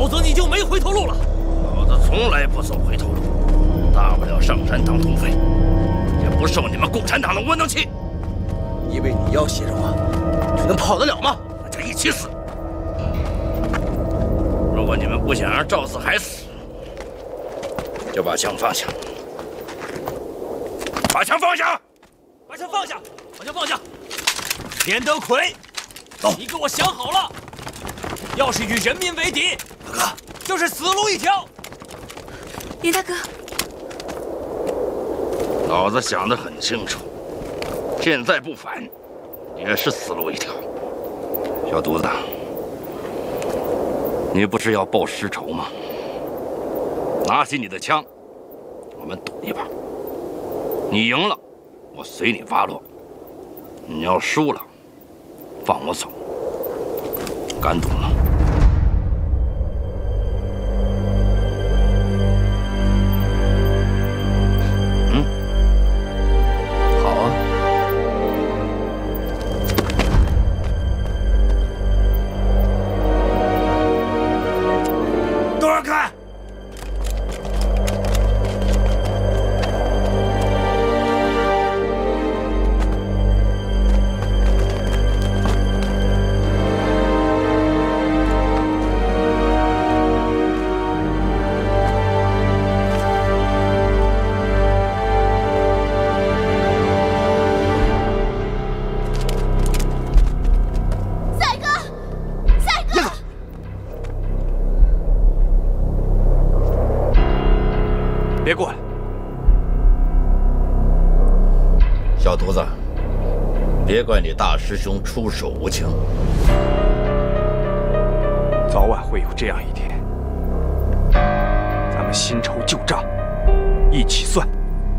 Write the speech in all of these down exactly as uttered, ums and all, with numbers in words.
则你就没回头路了。 老子从来不走回头路，大不了上山当土匪，也不受你们共产党的窝囊气。 因为你要挟着我，就能跑得了吗？ 那就一起死。如果你们不想让赵四海死，就把枪放下。把枪放下！ 把枪放下！把枪放下！田德奎， 走！ 你给我想好了，要是与人民为敌， 大哥， 就是死路一条。 林大哥， 老子想得很清楚，现在不反，也是死路一条。小犊子，你不是要报师仇吗？拿起你的枪，我们赌一把。你赢了，我随你挖落；你要输了，放我走。敢赌吗？嗯， 好啊。 都让开！ 别过来！ 小犊子，别怪你大师兄出手无情， 早晚会有这样一天。咱们新仇旧账，一起算。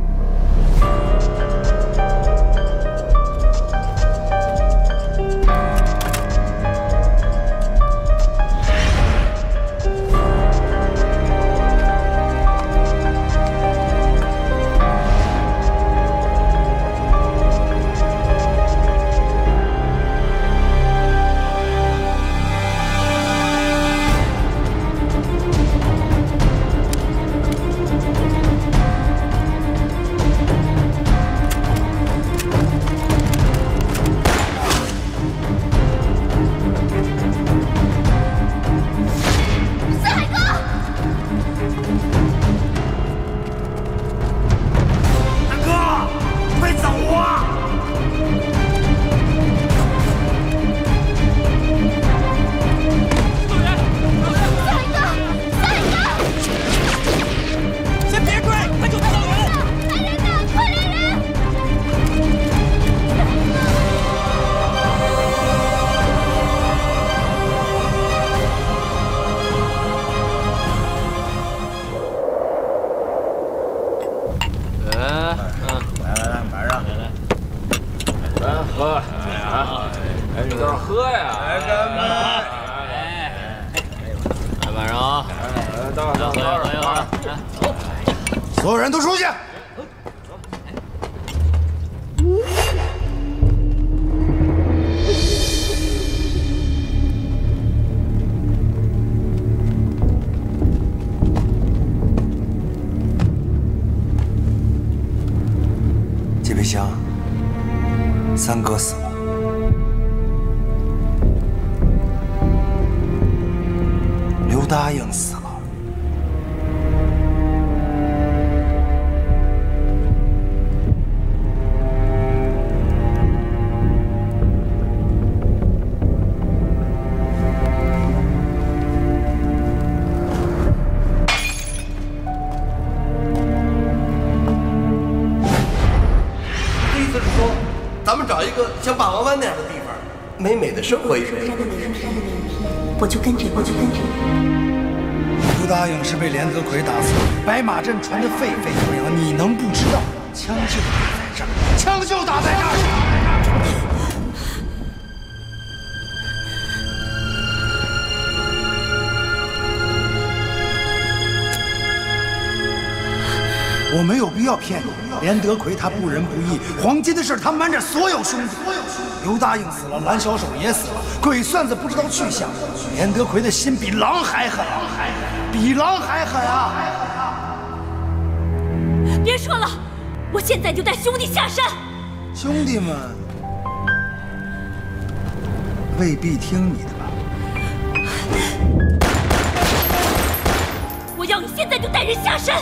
所有人都出去！ 季北香，三哥死了。 刘答应死了， 意思是说，咱们找一个像霸王湾那样的地方，美美的生活一回。 山的那山的那一天，我就跟着我就跟着你。 刘答应是被连泽奎打死，白马镇传得沸沸扬扬，你能不知道？枪就打在这儿，枪就打在这儿。 我没有必要骗你。连德奎他不仁不义，黄金的事他瞒着所有兄弟。刘答应死了，蓝小手也死了，鬼算子不知道去向。连德奎的心比狼还狠，比狼还狠啊！ 别说了，我现在就带兄弟下山。 兄弟们未必听你的吧？ 我要你现在就带人下山。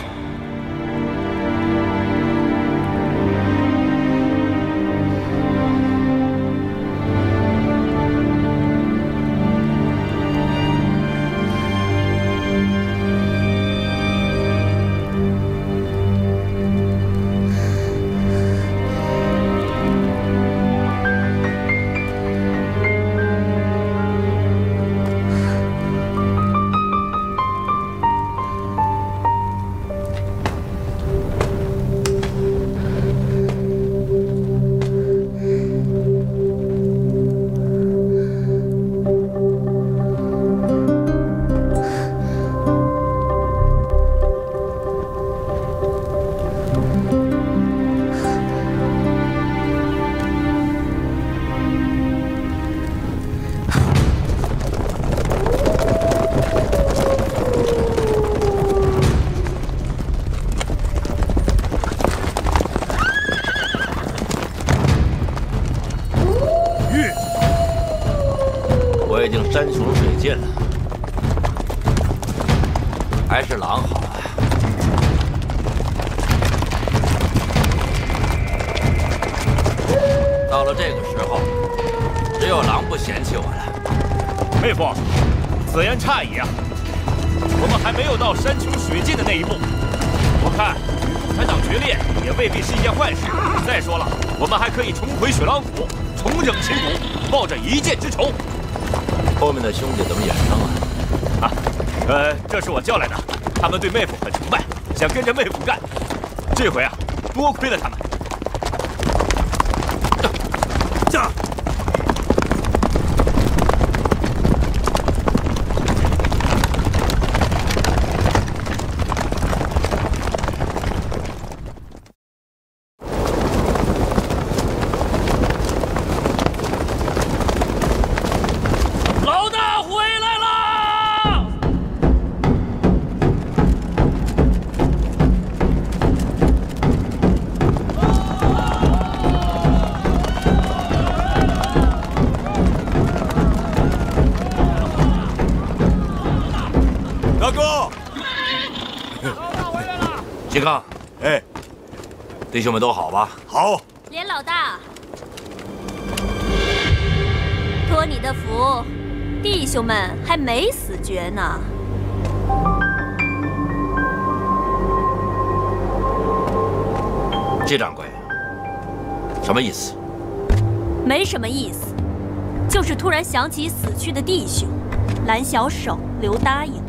已经山穷水尽了，还是狼好啊！到了这个时候，只有狼不嫌弃我了。 妹夫，此言差矣啊！我们还没有到山穷水尽的那一步。我看与共产党决裂也未必是一件坏事。再说了，我们还可以重回雪狼谷，重整旗鼓，报着一箭之仇。 后面的兄弟怎么衍生啊？ 啊，呃，这是我叫来的，他们对妹夫很崇拜，想跟着妹夫干。这回啊，多亏了他们。这。 金刚， 哎， 弟兄们都好吧？ 好。 连老大，托你的福，弟兄们还没死绝呢。 季掌柜，什么意思？ 没什么意思，就是突然想起死去的弟兄，蓝小手、刘答应。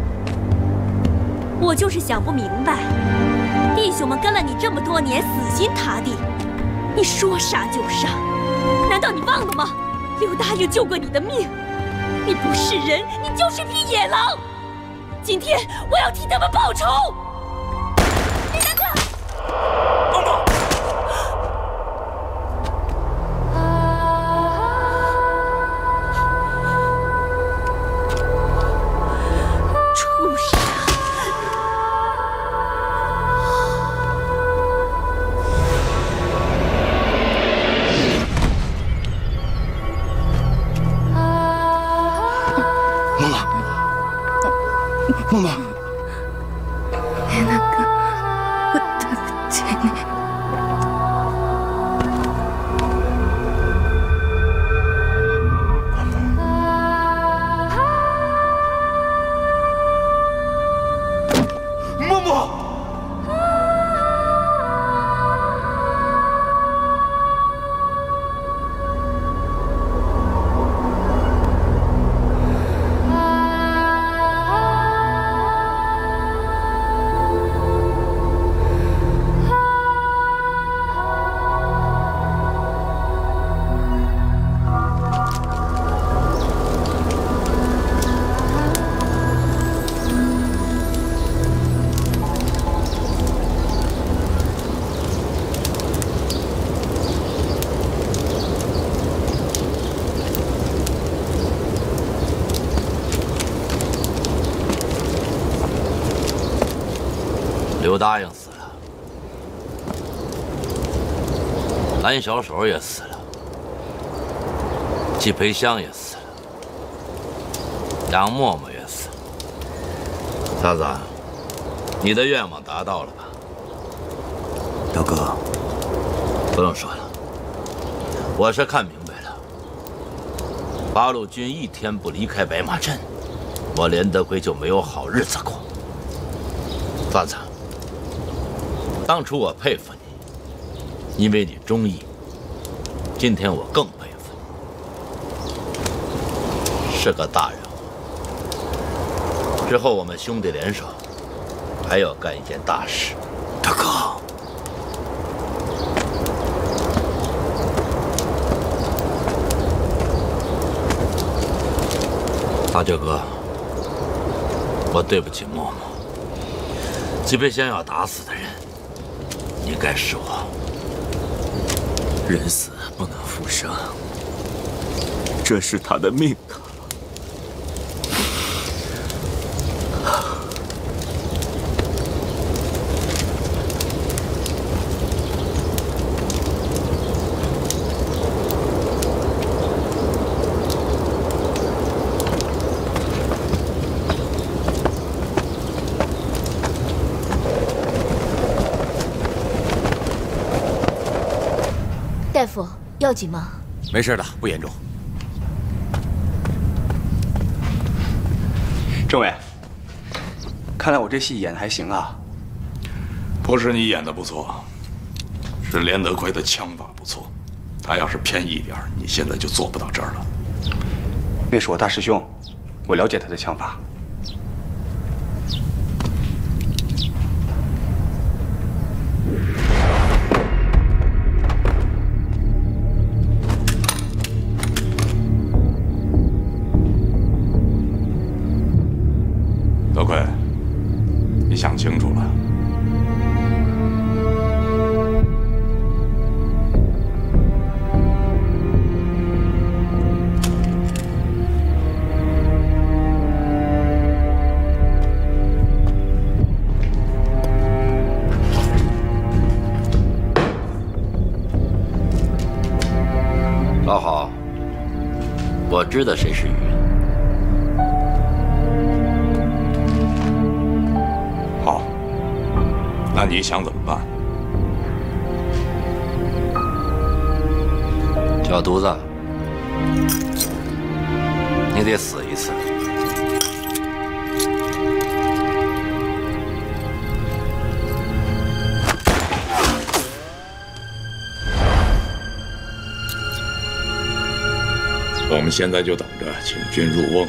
我就是想不明白，弟兄们跟了你这么多年，死心塌地，你说杀就杀，难道你忘了吗？刘答应救过你的命，你不是人，你就是匹野狼。今天我要替他们报仇。李大哥， 东东， 畜生！ 梦梦， 连大哥，我对不起你。 梦梦， 刘答应死了，蓝小手也死了，季培香也死了，杨默默也死了。仨子，你的愿望达到了吧？ 表哥， 不用说了，我是看明白了，八路军一天不离开白马镇，我连德奎就没有好日子过。仨子，当初我佩服你，因为你忠义。今天我更佩服你，是个大人物。之后我们兄弟联手，还要干一件大事。 大哥， 大舅哥，我对不起默默。季培香要打死的人，应该是我。 人死不能复生，这是他的命啊！ 大夫，要紧吗？ 没事的，不严重。 政委，看来我这戏演的还行啊。 不是你演的不错，是连德奎的枪法不错。他要是偏一点，你现在就做不到这儿了。 那是我大师兄，我了解他的枪法。 德奎，你想清楚了。 老郝，我知道谁是鱼。 好，那你想怎么办？ 小犊子，你得死一次。 我们现在就等着请君入瓮了。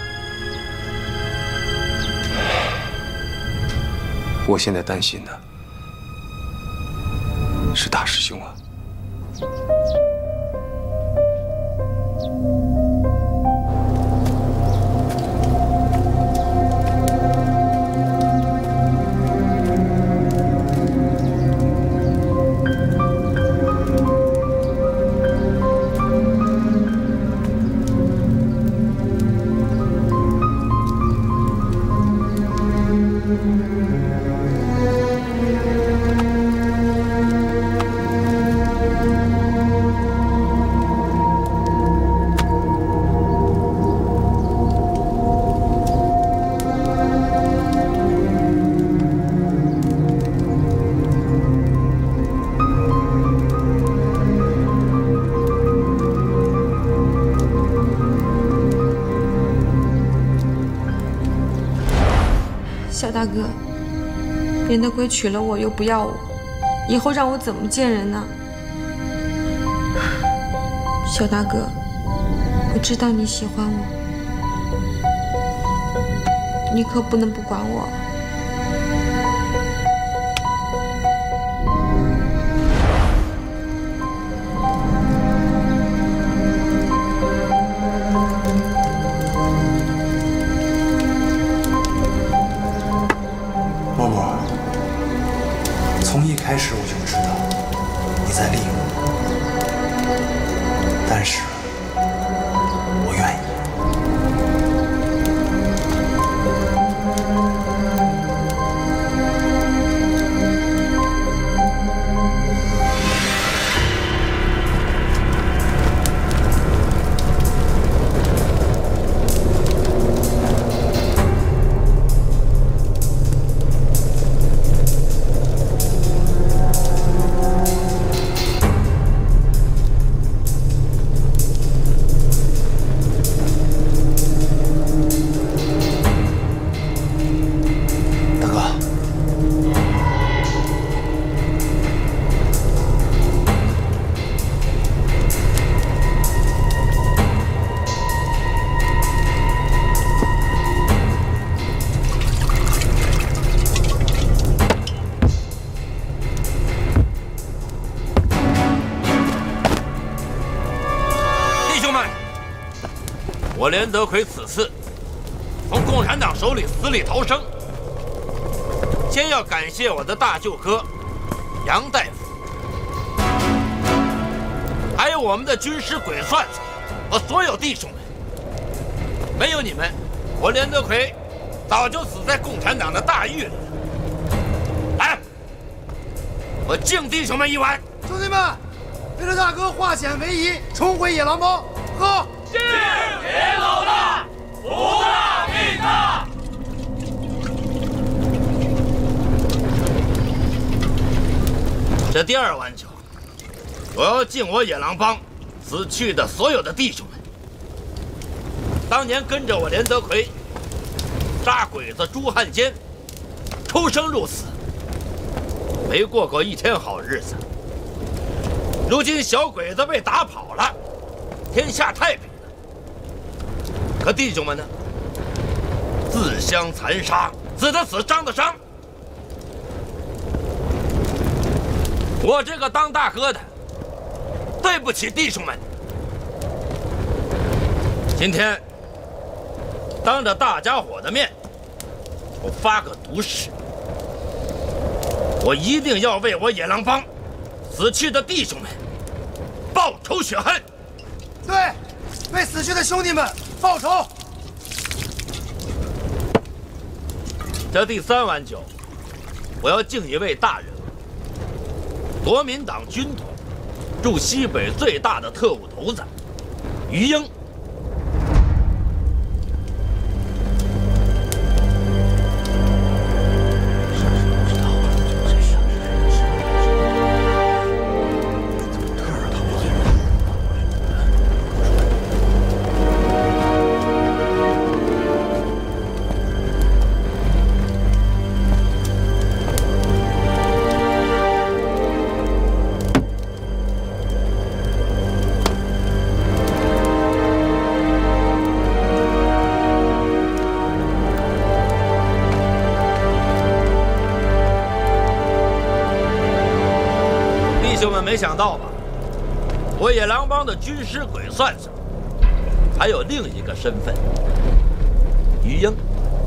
我现在担心的是大师兄啊。 小大哥，连德奎娶了我又不要我，以后让我怎么见人呢？小大哥，我知道你喜欢我，你可不能不管我。 默默，从一开始我就知道你在利用我，但是我愿意。 我连德奎此次从共产党手里死里逃生，先要感谢我的大舅哥杨大夫，还有我们的军师鬼算子和所有弟兄们。没有你们，我连德奎早就死在共产党的大狱里了。来，我敬弟兄们一碗。 兄弟们，为了大哥化险为夷，重回野狼帮，喝！ 敬别老大，福大命大。 这第二碗酒，我要敬我野狼帮死去的所有的弟兄们。当年跟着我连德奎杀鬼子朱汉奸，出生入死，没过过一天好日子。如今小鬼子被打跑了，天下太平了。可弟兄们呢？自相残杀，死的死，伤的伤。我这个当大哥的，对不起弟兄们。今天当着大家伙的面，我发个毒誓，我一定要为我野狼帮死去的弟兄们报仇雪恨。 对，为死去的兄弟们报仇。 这第三碗酒，我要敬一位大人物，国民党军统驻西北最大的特务头子于英。没想到吧，我野狼帮的军师鬼算子，还有另一个身份——于英。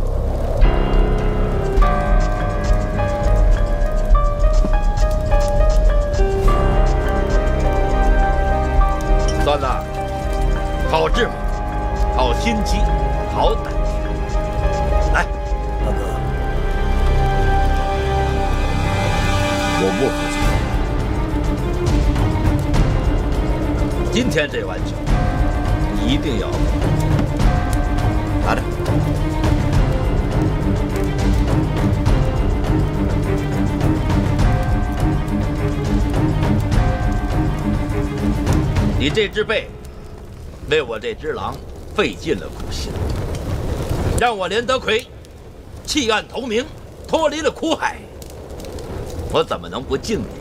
算子，好智谋，好心机，好胆识。来， 大哥，我不客气。 今天这碗酒，你一定要拿着。你这只背，为我这只狼费尽了苦心，让我连德奎弃暗投明，脱离了苦海，我怎么能不敬你？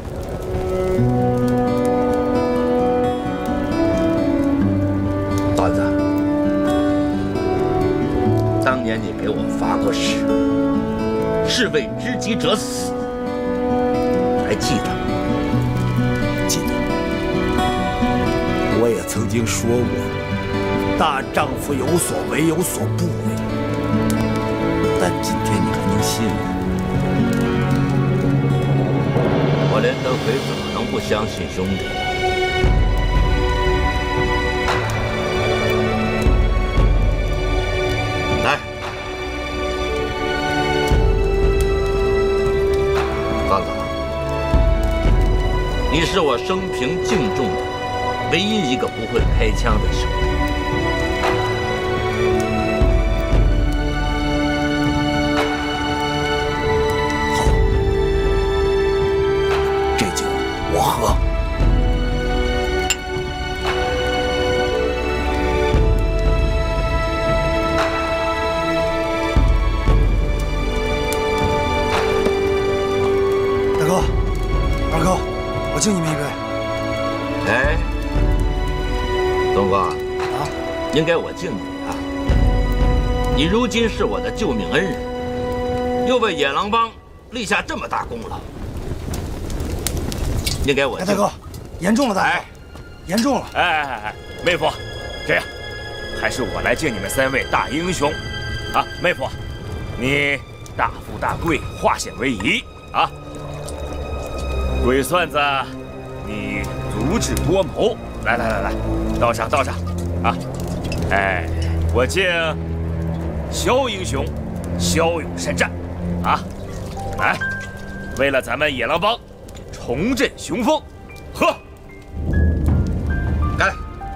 段子，当年你给我发过誓，是为知己者死，还记得？ 记得。我也曾经说过，大丈夫有所为，有所不为。但今天你还能信我？ 我连德奎怎么能不相信兄弟呢？来，段子，你是我生平敬重的唯一一个不会开枪的兄弟。 好，这酒我喝。 大哥，二哥，我敬你们一杯。 哎，东哥啊， 应该我敬你啊！你如今是我的救命恩人，又为野狼帮立下这么大功劳，应该我敬。 哎，大哥，严重了，大哥，严重了！ 哎哎哎哎，妹夫，这样， 还是我来敬你们三位大英雄。啊，妹夫，你大富大贵，化险为夷啊！鬼算子，你足智多谋。来来来来，倒上倒上，啊！哎，我敬萧英雄骁勇善战，啊！来，为了咱们野狼帮重振雄风，喝！干！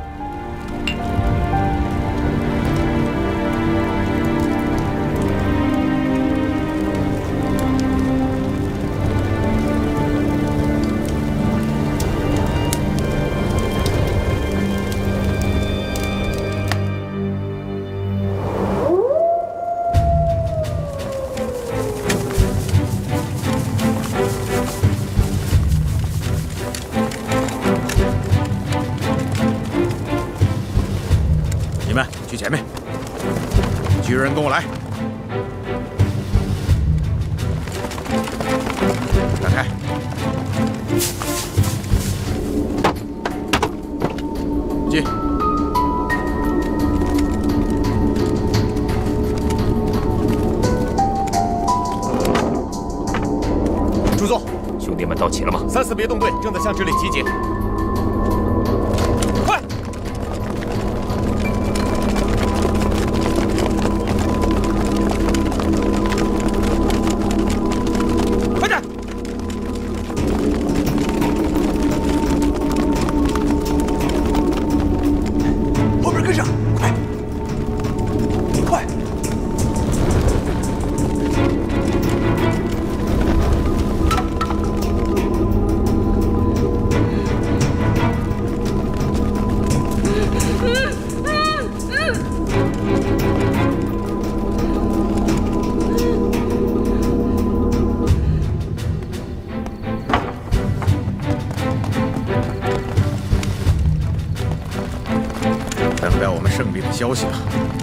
去前面，几个人跟我来，打开。进。 朱总，兄弟们到齐了吗？三四别动队正在向这里集结。 消息吧。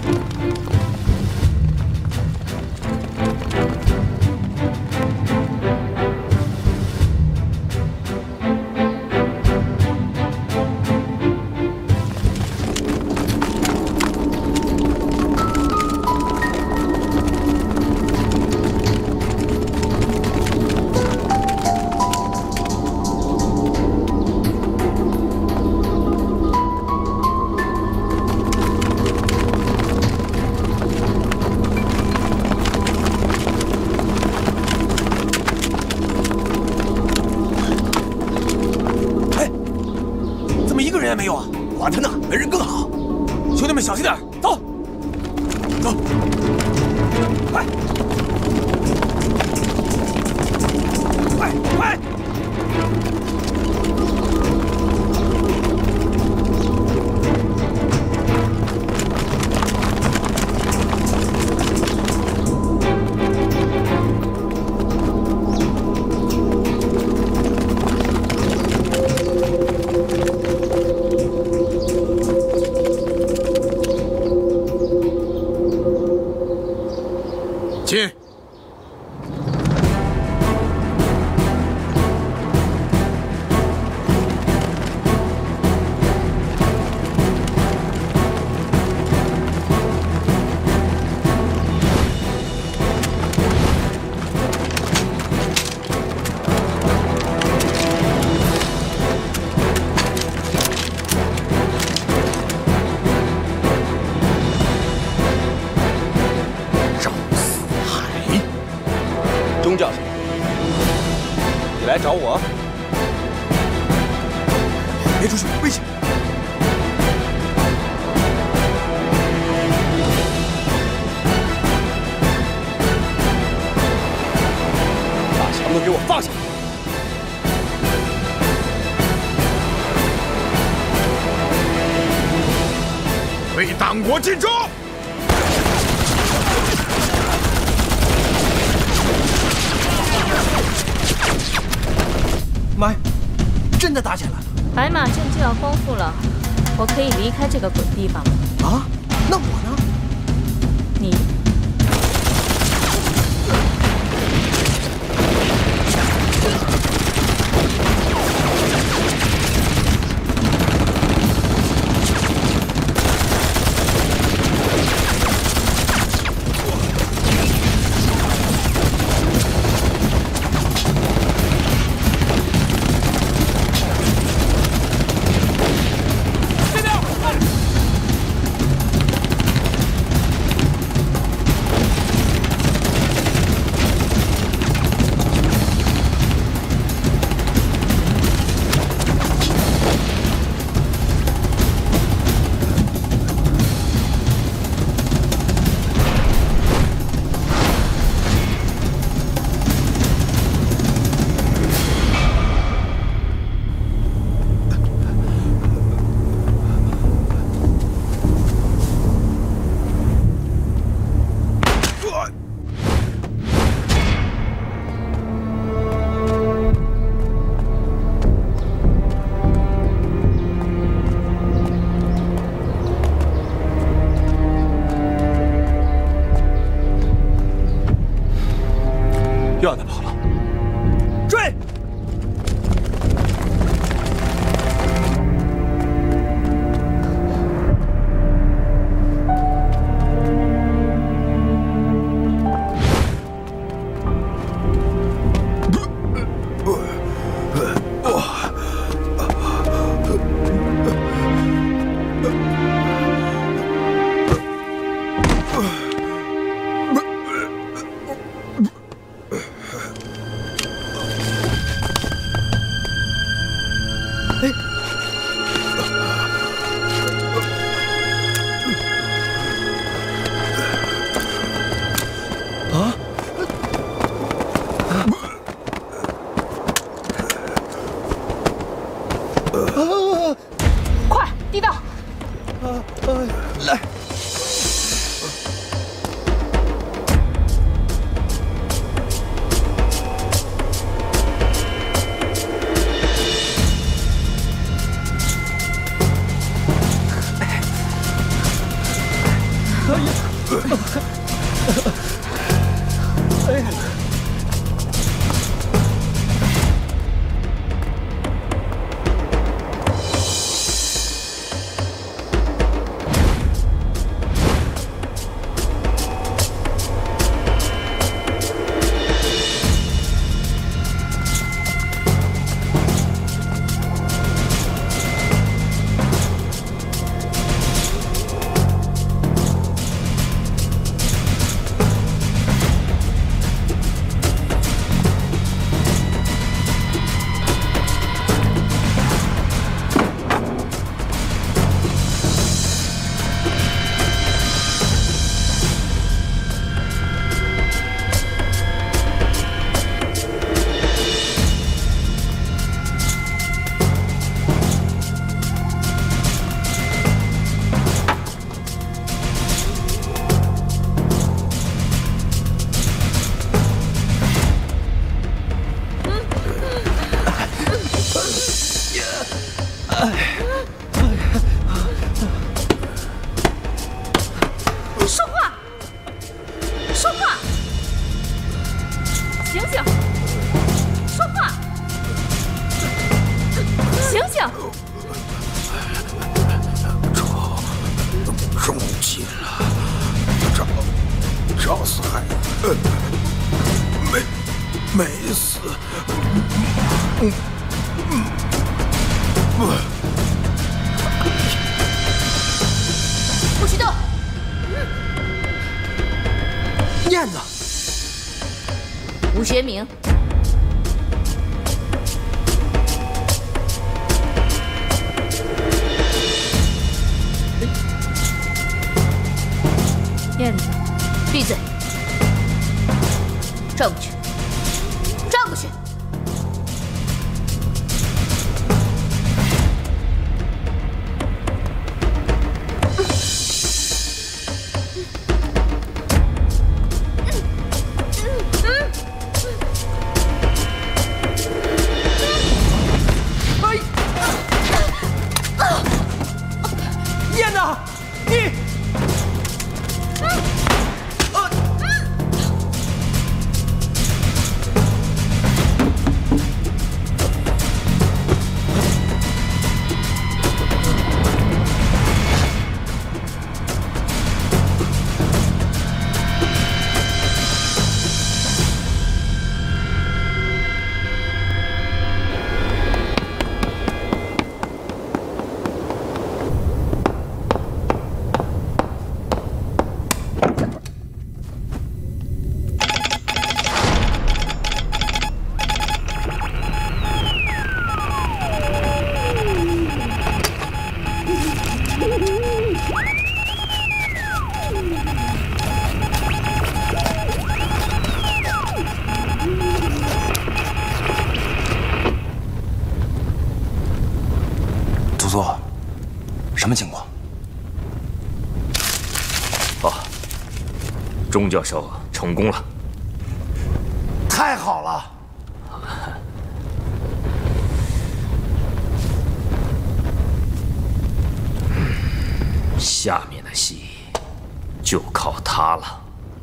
没有啊，管他呢，没人更好。兄弟们小心点，走，走，快，快，快！ 进。 钟教授，你来找我？ 别出去，危险！ 把枪都给我放下！ 为党国尽忠！ 妈呀，真的打起来了！ 白马镇就要光复了，我可以离开这个鬼地方了。 啊？那我呢？ 你。 哎呀！ 学名燕子，闭嘴！转过去，转过去！ 什么情况？ 哦，钟教授成功了， 太好了！ 下面的戏就靠他了。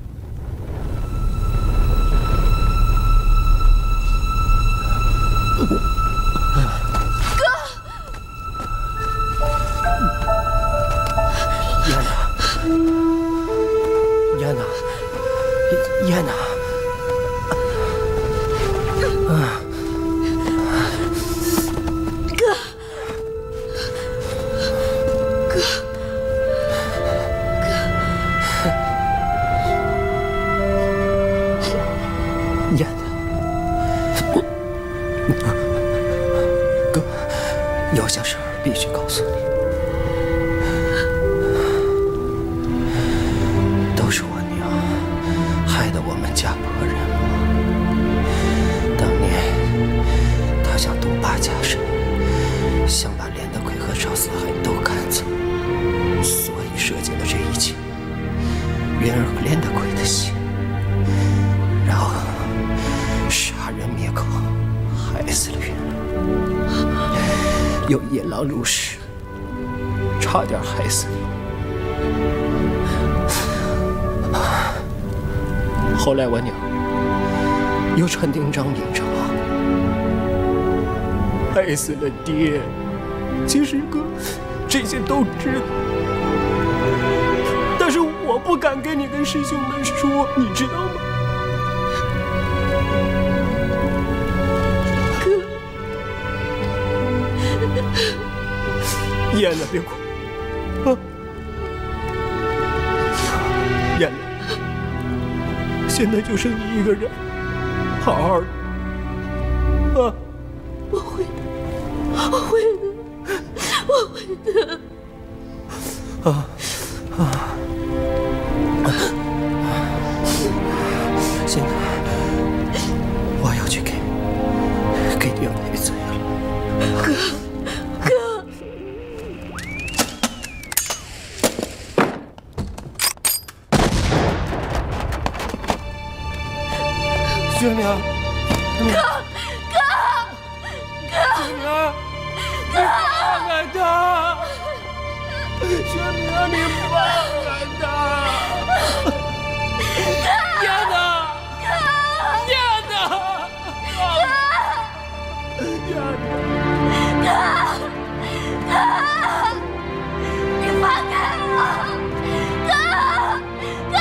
燕娜，啊， 哥，哥， 哥，燕娜，哥，有些事必须告诉你。 都是我娘害得我们家破人亡。当年她想独霸家产，想把连德奎和赵四海都赶走，所以设计了这一切。云儿和连德奎的戏，然后杀人灭口，害死了云儿，又引狼入室，差点害死你。 后来我娘又传丁章明着害死了爹。其实哥，这些都知道，但是我不敢跟你跟师兄们说，你知道吗？哥，燕子别哭啊！燕子，现在就剩你一个人，好好的啊！ 我会的，我会的，我会的。 啊啊！现在我要去给给爹赔罪了， 哥哥。 薛明， 哥哥哥， 薛明，你放开他！薛明，你放开他！燕子，燕子，燕子， 哥哥，你放开我！哥哥。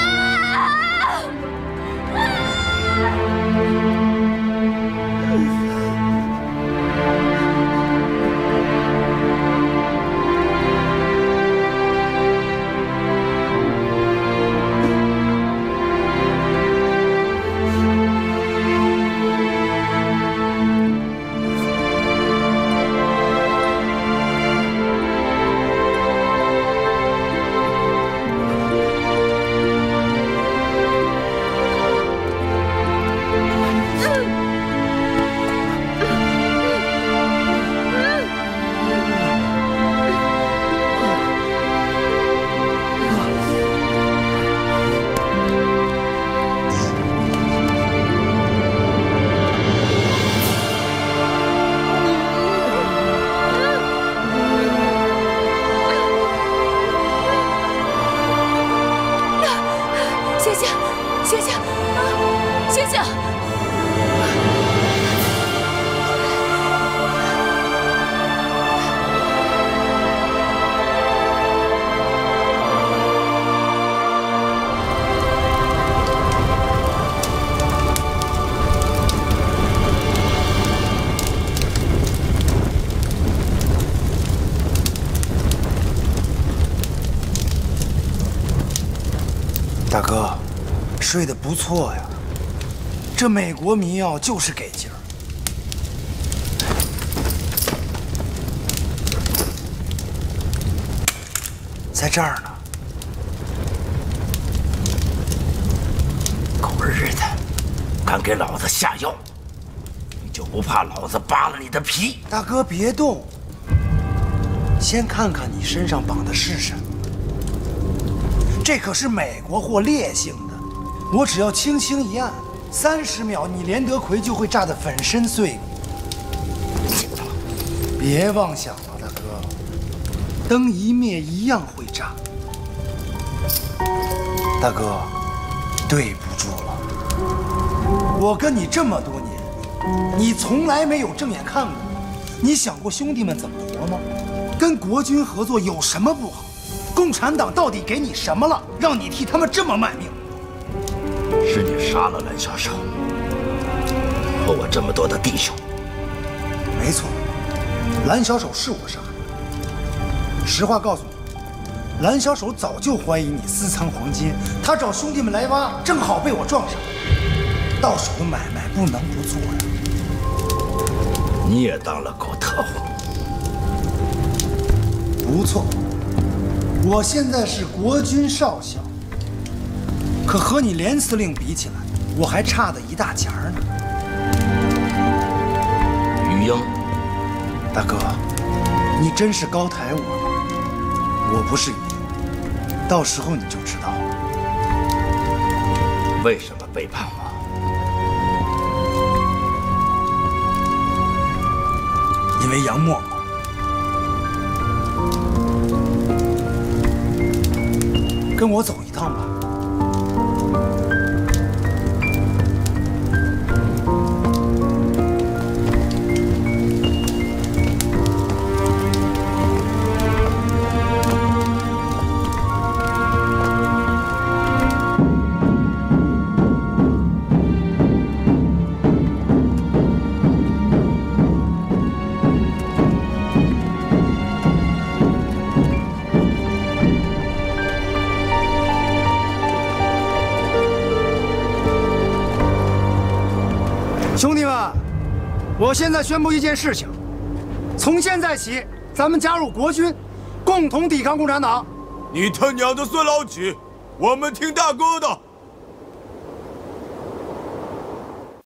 大哥，睡得不错呀。这美国迷药就是给劲儿。在这儿呢。 狗日的，敢给老子下药，你就不怕老子扒了你的皮？ 大哥别动，先看看你身上绑的是什么。这可是美国货，烈性的，我只要轻轻一按，三十秒，你连德奎就会炸得粉身碎骨。别妄想了，大哥，灯一灭一样会炸。大哥，对不住了，我跟你这么多年，你从来没有正眼看过，你想过兄弟们怎么活吗？跟国军合作有什么不好？共产党到底给你什么了，让你替他们这么卖命？ 是你杀了蓝小手，和我这么多的弟兄。 没错，蓝小手是我杀的。实话告诉你，蓝小手早就怀疑你私藏黄金，他找兄弟们来挖，正好被我撞上。到手的买卖不能不做呀。 你也当了狗特务？ 不错。我现在是国军少校，可和你连司令比起来，我还差得一大截儿呢。 于英， 大哥，你真是高抬我，我不是于英，到时候你就知道了。 为什么背叛我？ 因为杨默默。跟我走一趟吧。 兄弟们，我现在宣布一件事情：从现在起，咱们加入国军，共同抵抗共产党。 你他娘的算老几？我们听大哥的！